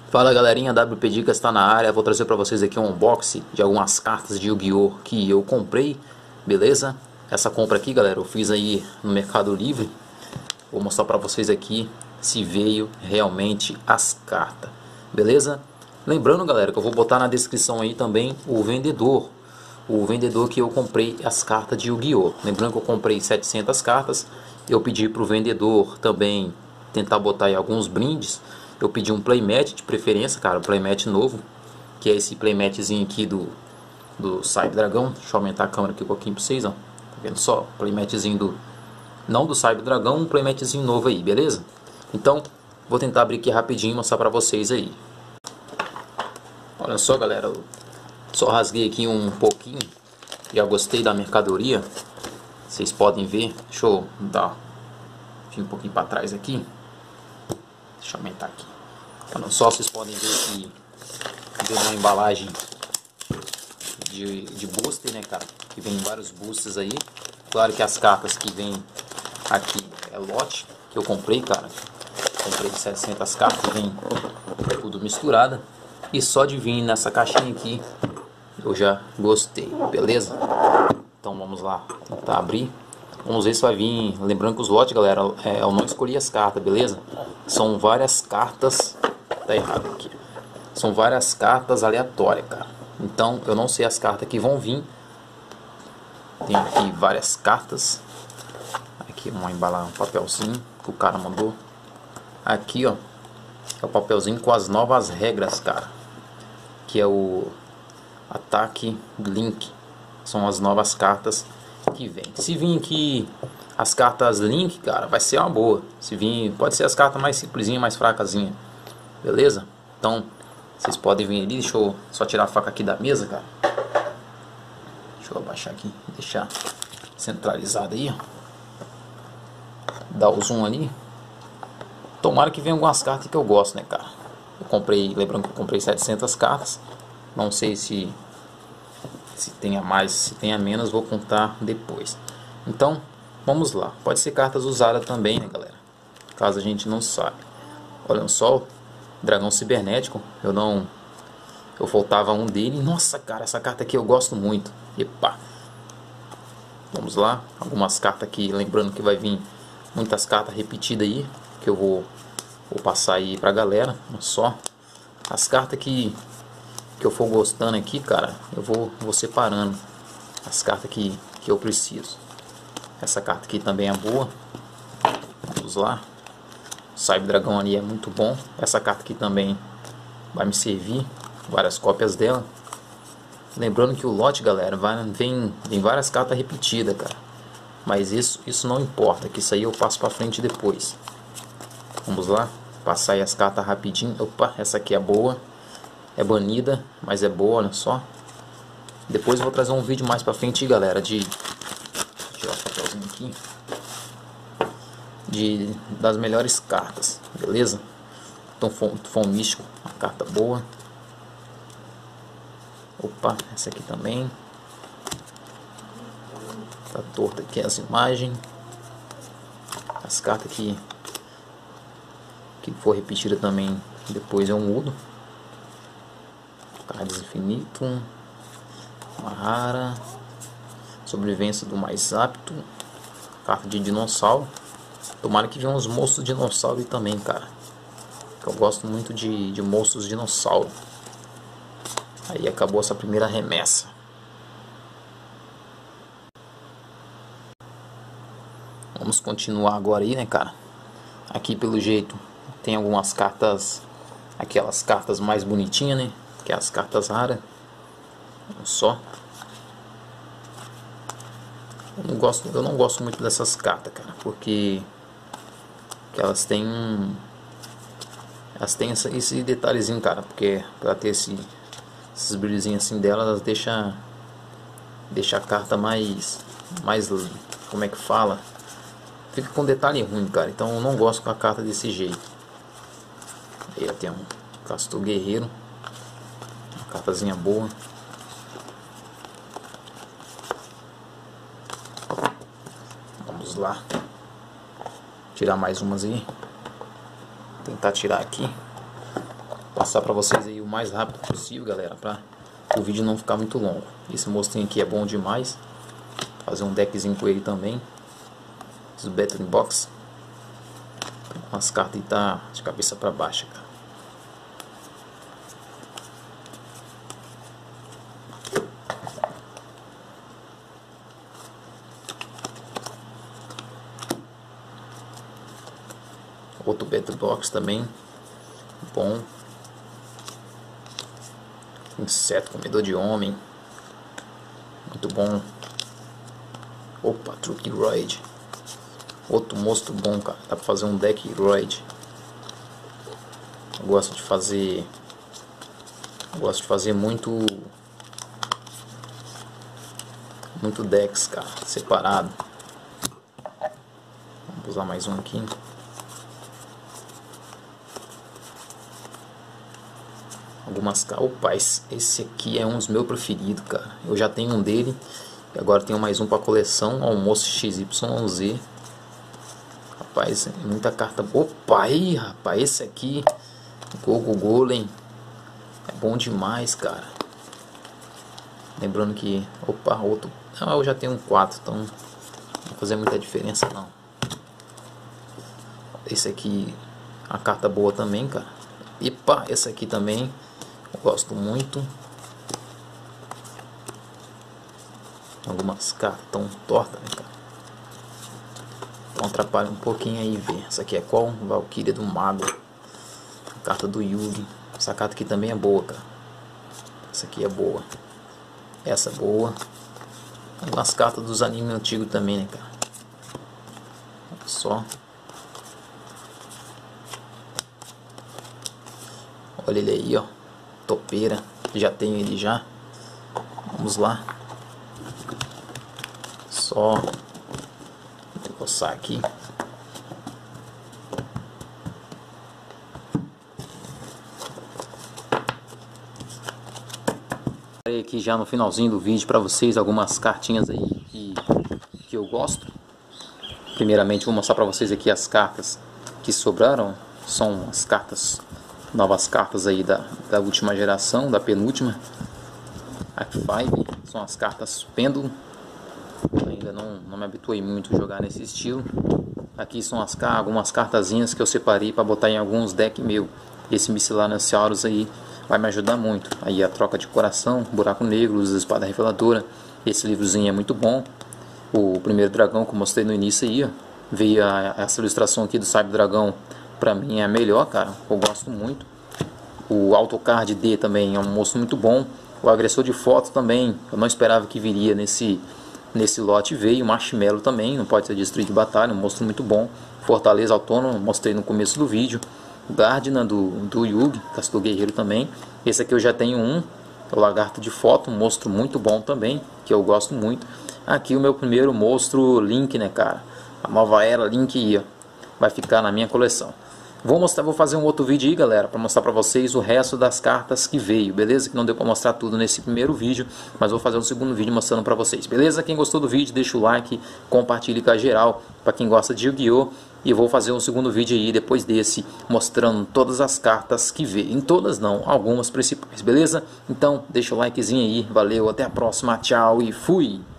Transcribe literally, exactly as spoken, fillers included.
Fala galerinha, W P Dicas está na área. Vou trazer para vocês aqui um unboxing de algumas cartas de Yu-Gi-Oh! Que eu comprei, beleza? Essa compra aqui, galera, eu fiz aí no Mercado Livre. Vou mostrar para vocês aqui se veio realmente as cartas, beleza? Lembrando, galera, que eu vou botar na descrição aí também o vendedor. O vendedor que eu comprei as cartas de Yu-Gi-Oh! Lembrando que eu comprei setecentas cartas. Eu pedi para o vendedor também tentar botar aí alguns brindes. Eu pedi um playmat de preferência, cara, um playmat novo, que é esse playmatzinho aqui do, do Cyber Dragão. Deixa eu aumentar a câmera aqui um pouquinho pra vocês, ó. Tá vendo só? Playmatzinho do... Não do Cyber Dragão, um playmatzinho novo aí, beleza? Então, vou tentar abrir aqui rapidinho e mostrar pra vocês aí. Olha só, galera, eu só rasguei aqui um pouquinho. Já gostei da mercadoria. Vocês podem ver. Deixa eu dar um pouquinho pra trás aqui. Deixa eu aumentar aqui. Olha só, vocês podem ver que veio uma embalagem de, de booster, né, cara? Que vem vários boosters aí. Claro que as cartas que vem aqui é lote que eu comprei, cara. Comprei setecentas cartas, vem tudo misturada. E só de vir nessa caixinha aqui eu já gostei, beleza? Então vamos lá tentar abrir. Vamos ver se vai vir. Lembrando que os lotes, galera, é, eu não escolhi as cartas, beleza? São várias cartas. Tá errado aqui. São várias cartas aleatórias, cara. Então eu não sei as cartas que vão vir. Tem aqui várias cartas. Aqui vamos embalar um papelzinho que o cara mandou. Aqui, ó, é o papelzinho com as novas regras, cara. Que é o Ataque Link. São as novas cartas que vem. Se vir aqui as cartas Link, cara, vai ser uma boa. Se vir, pode ser as cartas mais simplesinhas, mais fracasinha, beleza? Então, vocês podem vir ali. Deixa eu só tirar a faca aqui da mesa, cara. Deixa eu abaixar aqui, deixar centralizado aí, ó. Dá o zoom ali. Tomara que venha algumas cartas que eu gosto, né, cara? Eu comprei, lembrando que eu comprei setecentas cartas. Não sei se se tenha mais, se tenha menos, vou contar depois. Então, vamos lá. Pode ser cartas usadas também, né, galera? Caso a gente não sabe. Olha só, Dragão Cibernético. Eu não... Eu faltava um dele. Nossa, cara, essa carta aqui eu gosto muito. Epa. Vamos lá. Algumas cartas aqui, lembrando que vai vir muitas cartas repetidas aí, que eu vou, vou passar aí pra galera. Olha só. As cartas que... que eu for gostando aqui, cara, eu vou, vou separando as cartas que, que eu preciso. Essa carta aqui também é boa. Vamos lá. O Cyber Dragão ali é muito bom. Essa carta aqui também vai me servir. Várias cópias dela. Lembrando que o lote, galera, vai, vem, vem várias cartas repetidas, cara. Mas isso, isso não importa, que isso aí eu passo pra frente depois. Vamos lá. Passar aí as cartas rapidinho. Opa, essa aqui é boa. É banida, mas é boa, olha só. Depois eu vou trazer um vídeo mais pra frente, galera, de... Vou tirar o papelzinho aqui. De... Das melhores cartas, beleza? Tufão, Tufão Místico, uma carta boa. Opa, essa aqui também. Tá torta aqui as imagens. As cartas aqui que for repetida também, depois eu mudo. Cards Infinito, uma rara, sobrevivência do mais apto, carta de dinossauro. Tomara que venham uns monstros dinossauro aí também, cara, que eu gosto muito de, de monstros dinossauro. Aí acabou essa primeira remessa. Vamos continuar agora aí, né, cara? Aqui pelo jeito tem algumas cartas, aquelas cartas mais bonitinhas, né? Que é as cartas raras. Olha só. Eu não gosto, eu não gosto muito dessas cartas, cara, porque que elas têm um, elas têm essa, esse detalhezinho, cara, porque para ter esse, esses brilhozinhos assim dela, elas deixam deixa a carta mais mais como é que fala? Fica com detalhe ruim, cara. Então eu não gosto com a carta desse jeito. Aí tem um Castor Guerreiro. Cartazinha boa. Vamos lá. Tirar mais umas aí. Tentar tirar aqui. passar para vocês aí o mais rápido possível, galera, para o vídeo não ficar muito longo. Esse monstrinho aqui é bom demais. Fazer um deckzinho com ele também. Os Battle Box. As cartas aí tá de cabeça para baixo, cara. Outro Battle Box também. Bom. Inseto comedor de homem. Muito bom. Opa, Truck Roid. Outro monstro bom, cara. Dá pra fazer um deck Roid. Eu gosto de fazer. Eu gosto de fazer muito. Muito decks, cara. Separado. Vamos usar mais um aqui. Algumas. Opa, esse aqui é um dos meus preferidos, cara. Eu já tenho um dele. E agora tenho mais um para coleção. Almoço X Y Z. Rapaz, é muita carta. Opa, aí, rapaz, esse aqui. Gogo Golem. É bom demais, cara. Lembrando que. Opa, outro. Ah, eu já tenho um quatro, então não vai fazer muita diferença, não. Esse aqui. A carta boa também, cara. Epa, esse aqui também. Eu gosto muito. Algumas cartas tão tortas, né, cara? Então atrapalha um pouquinho aí ver. Essa aqui é qual? Valkyria do Mago. A carta do Yugi. Essa carta aqui também é boa, cara. Essa aqui é boa. Essa é boa. Algumas cartas dos animes antigos também, né, cara? Olha só. Olha ele aí, ó. Topeira. Já tenho ele já. Vamos lá. Só coçar aqui. Aqui já no finalzinho do vídeo para vocês algumas cartinhas aí que, que eu gosto. Primeiramente vou mostrar para vocês aqui as cartas que sobraram. São as cartas, novas cartas aí da, da última geração, da penúltima. Arc cinco, são as cartas Pêndulo. Ainda não, não me habituei muito a jogar nesse estilo. Aqui são as, algumas cartazinhas que eu separei para botar em alguns decks meu. Esse Miscellaneous aí vai me ajudar muito. Aí a troca de coração, buraco negro, luz da espada reveladora. Esse livrozinho é muito bom. O primeiro dragão que eu mostrei no início aí, ó, veio a, essa ilustração aqui do Cyber Dragão. Pra mim é a melhor, cara. Eu gosto muito. O Autocard D também é um monstro muito bom. O agressor de foto também, eu não esperava que viria nesse, nesse lote. Veio o Marshmallow também, não pode ser destruído de batalha, um monstro muito bom. Fortaleza Autônoma, mostrei no começo do vídeo. O Gardna do, do Yugi, Castor Guerreiro também. Esse aqui eu já tenho um, o Lagarto de Foto, um monstro muito bom também, que eu gosto muito. Aqui o meu primeiro monstro Link, né, cara? A nova era Link aí, ó, vai ficar na minha coleção. Vou mostrar, vou fazer um outro vídeo aí, galera, para mostrar para vocês o resto das cartas que veio, beleza? Que não deu para mostrar tudo nesse primeiro vídeo, mas vou fazer um segundo vídeo mostrando para vocês, beleza? Quem gostou do vídeo, deixa o like, compartilhe com a geral, para quem gosta de Yu-Gi-Oh! E vou fazer um segundo vídeo aí depois desse, mostrando todas as cartas que veio. Em todas não, algumas principais, beleza? Então, deixa o likezinho aí, valeu, até a próxima, tchau e fui!